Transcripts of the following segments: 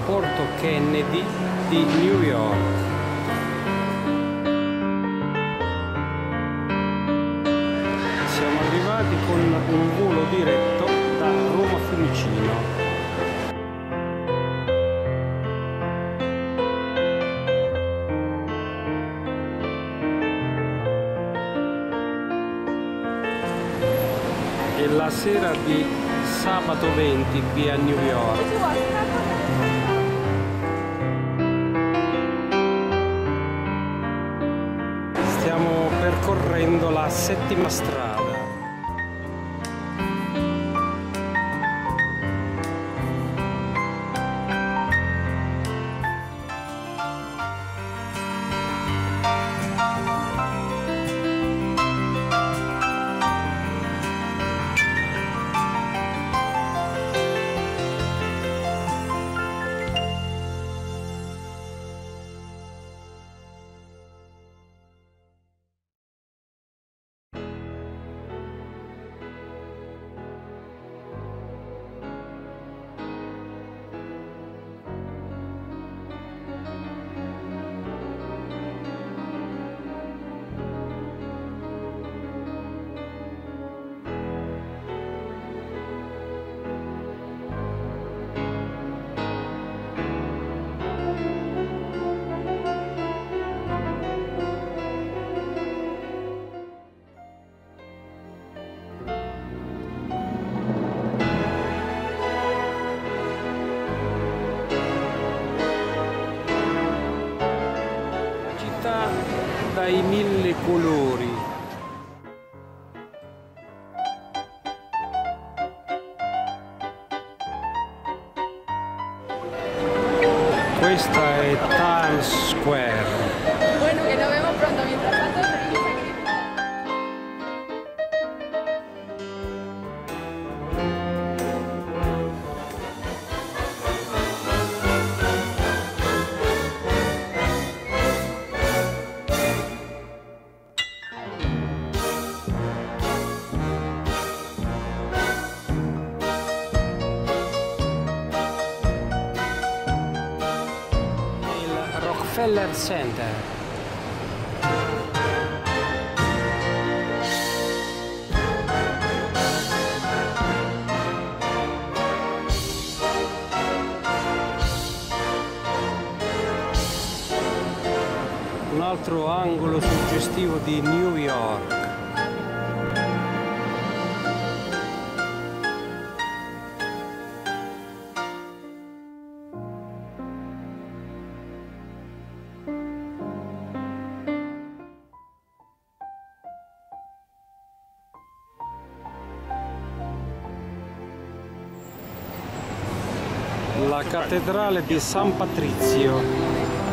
l'aeroporto Kennedy di New York. Siamo arrivati con un volo diretto da Roma Fiumicino. È la sera di sabato 20 qui a New York. Stiamo percorrendo la 7ª strada. Dai 1000 colori. Questa è Times Square. Bueno, que nos vemos pronto. Mientras tanto, Rockefeller Center. Un altro angolo suggestivo di New York. La cattedrale di San Patrizio.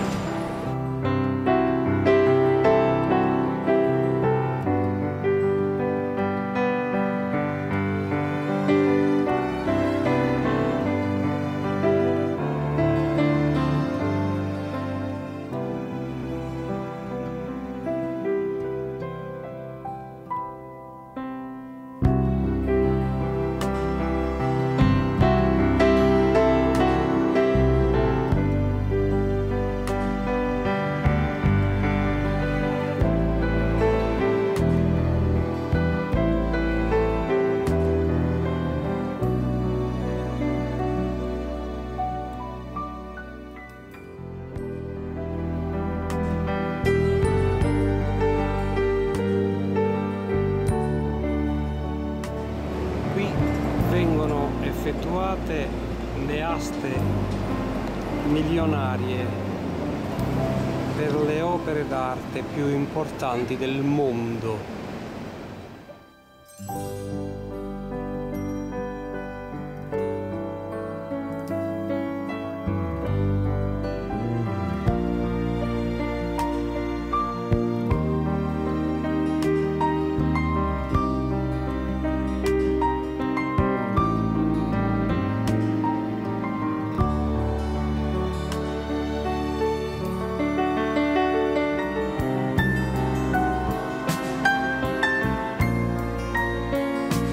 Vengono effettuate le aste milionarie per le opere d'arte più importanti del mondo.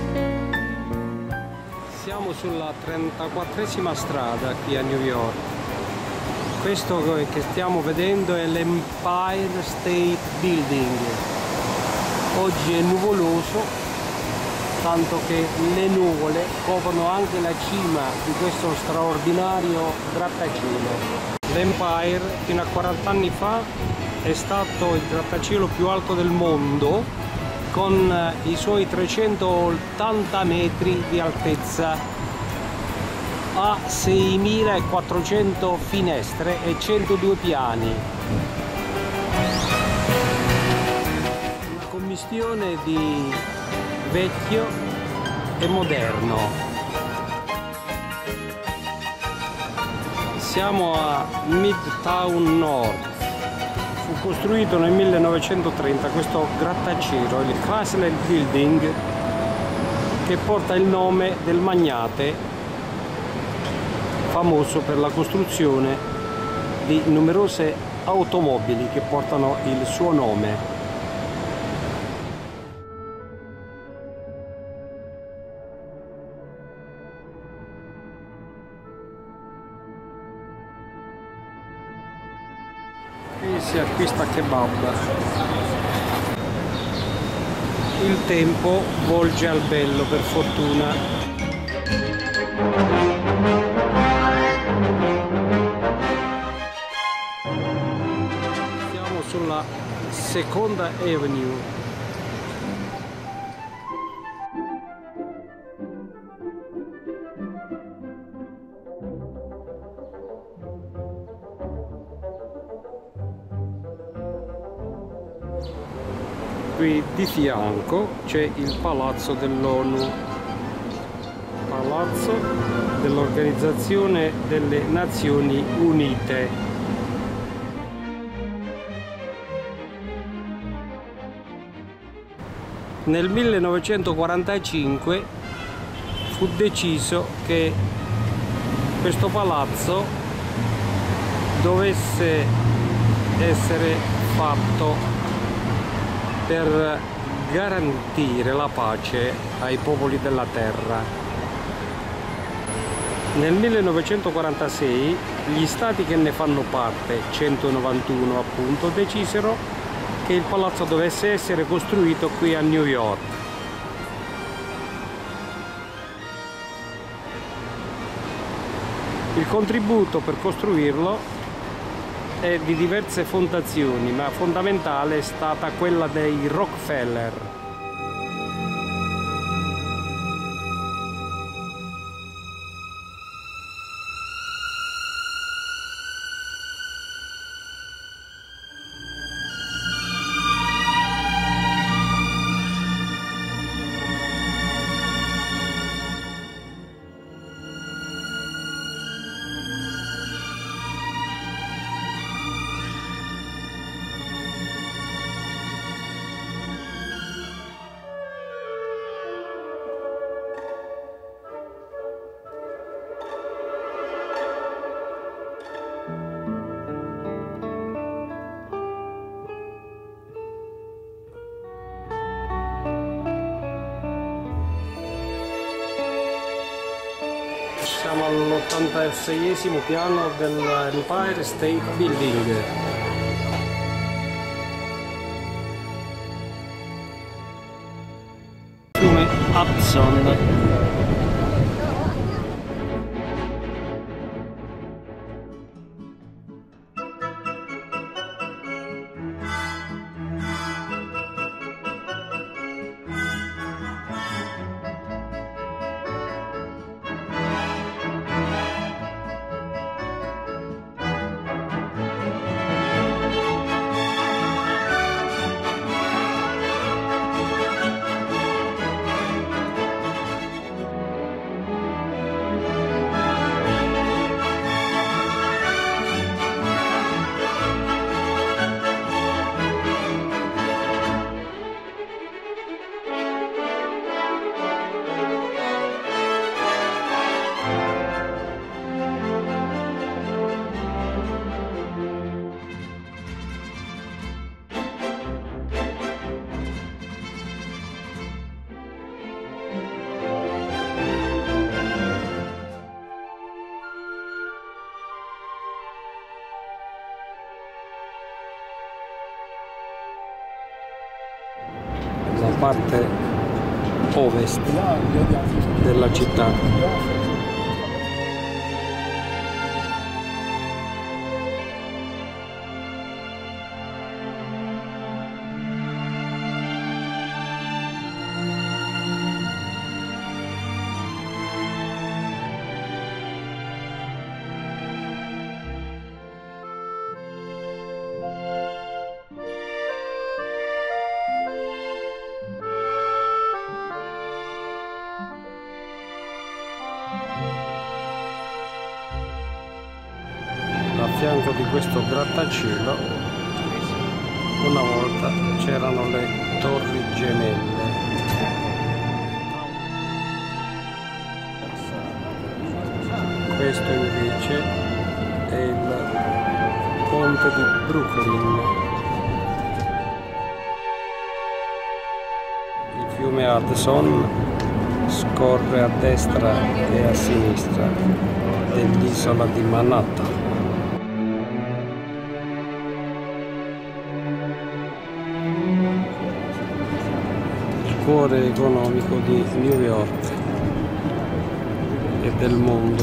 Siamo sulla 34esima strada qui a New York. Questo che stiamo vedendo è l'Empire State Building. Oggi è nuvoloso, tanto che le nuvole coprono anche la cima di questo straordinario grattacielo. L'Empire fino a 40 anni fa è stato il grattacielo più alto del mondo, con i suoi 380 metri di altezza, ha 6.400 finestre e 102 piani. Una commistione di vecchio e moderno. Siamo a Midtown North. Fu costruito nel 1930 questo grattacielo, il Chrysler Building, che porta il nome del magnate famoso per la costruzione di numerose automobili che portano il suo nome. Qui si acquista kebab. Il tempo volge al bello, per fortuna. Sulla Seconda Avenue. Qui di fianco c'è il Palazzo dell'ONU, Palazzo dell'Organizzazione delle Nazioni Unite. Nel 1945 fu deciso che questo palazzo dovesse essere fatto per garantire la pace ai popoli della terra. Nel 1946 gli stati che ne fanno parte, 191 appunto, decisero che il palazzo dovesse essere costruito qui a New York. Il contributo per costruirlo è di diverse fondazioni, ma fondamentale è stata quella dei Rockefeller. Siamo all'86esimo piano dell'Empire State Building. Fiume Hudson. parte ovest della città. A fianco di questo grattacielo una volta c'erano le torri gemelle. Questo invece è il ponte di Brooklyn. Il fiume Hudson scorre a destra e a sinistra dell'isola di Manhattan. Cuore economico di New York e del mondo.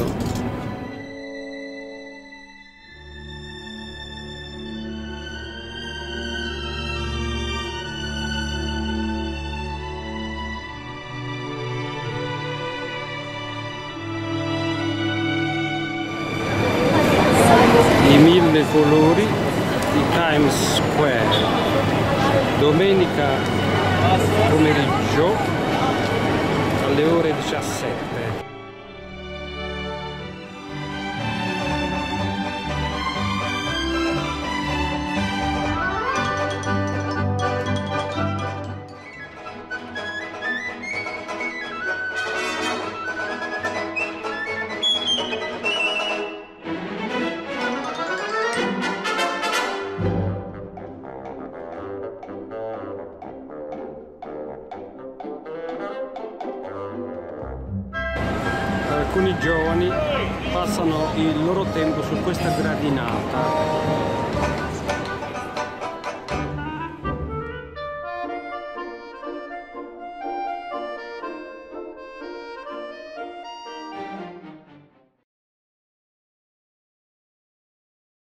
I 1000 colori di Times Square. Domenica pomeriggio alle ore 17. Alcuni giovani passano il loro tempo su questa gradinata